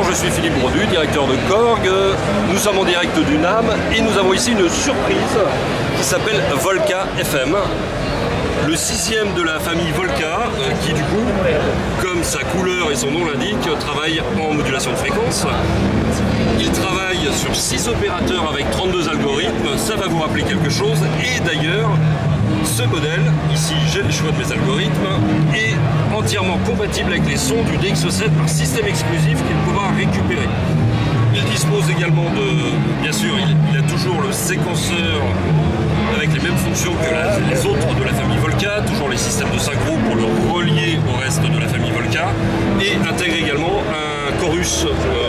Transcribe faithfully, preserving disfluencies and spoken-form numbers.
je suis Philippe Brodu, directeur de Korg. Nous sommes en direct du NAMM et nous avons ici une surprise qui s'appelle Volca F M. Le sixième de la famille Volca, qui du coup, comme sa couleur et son nom l'indiquent, travaille en modulation de fréquence. Il travaille sur six opérateurs avec trente-deux algorithmes, ça va vous rappeler quelque chose. Et d'ailleurs, ce modèle, ici j'ai le choix de mes algorithmes, est entièrement compatible avec les sons du D X sept par système exclusif qu'il pourra récupérer. Il dispose également de, bien sûr, il, il a toujours le séquenceur avec les mêmes fonctions que la, les autres de la famille Volca, toujours les systèmes de synchro pour le relier au reste de la famille Volca, et intègre également un chorus euh,